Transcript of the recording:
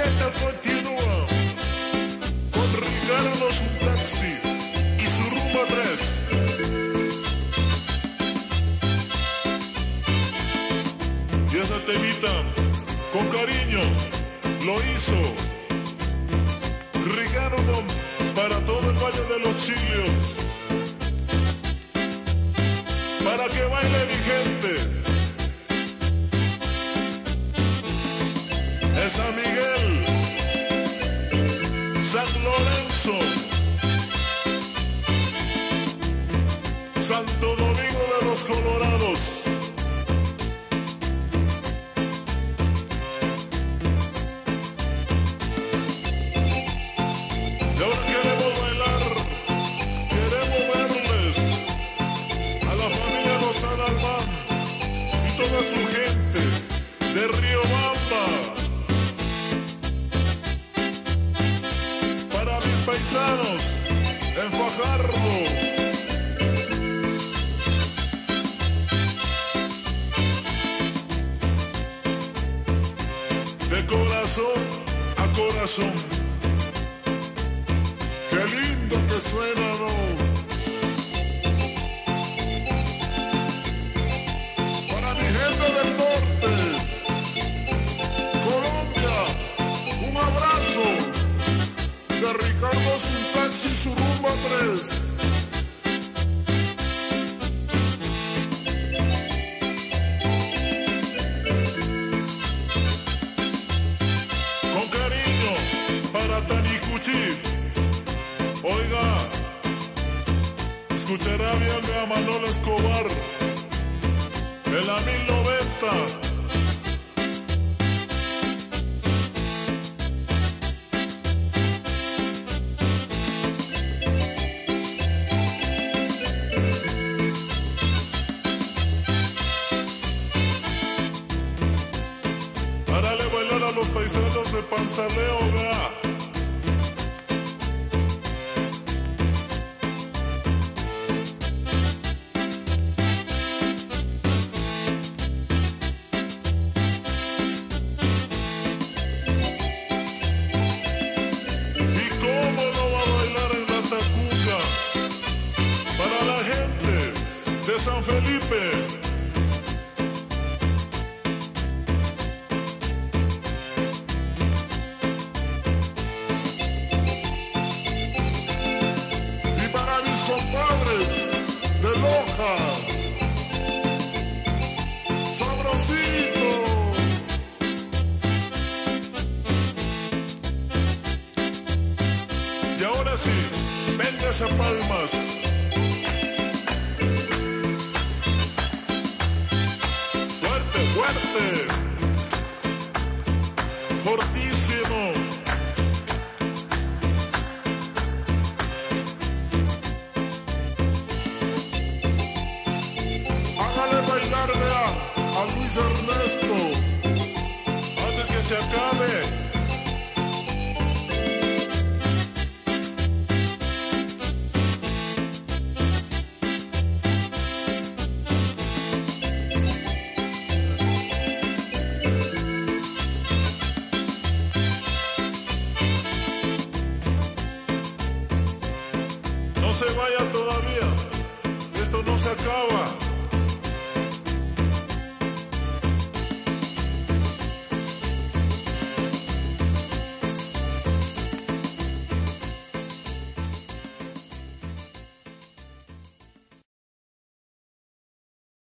fiesta continúa con Ricardo un taxi y su rumba 3. Y esa temita con cariño lo hizo Ricardo para todo el Valle de los Chillos, para que baile mi gente. Es San Miguel, San Lorenzo, Santo Domingo de los Colorados. Y ahora queremos bailar, queremos verles a la familia Lozada Albán y toda su gente de Riobamba. Para mis paisanos en Fajardo, de corazón a corazón. Qué lindo que suena, ¿no? Para mi gente del norte, Colombia, un abrazo de Ricardo Suntaxi y su rumba 3. Con cariño para Tanicuchi. Oiga, escuchará bien a Manolo Escobar en la 1090. Párale bailar a los paisanos de Panzaleo, vea. ¿Y cómo no va a bailar en la Tacuca? Para la gente de San Felipe. Compadres de Loja, sabrosito. Y ahora sí, véngase a palmas. Fuerte, fuerte, fortísimo. Bailarle a Luis Ernesto antes que se acabe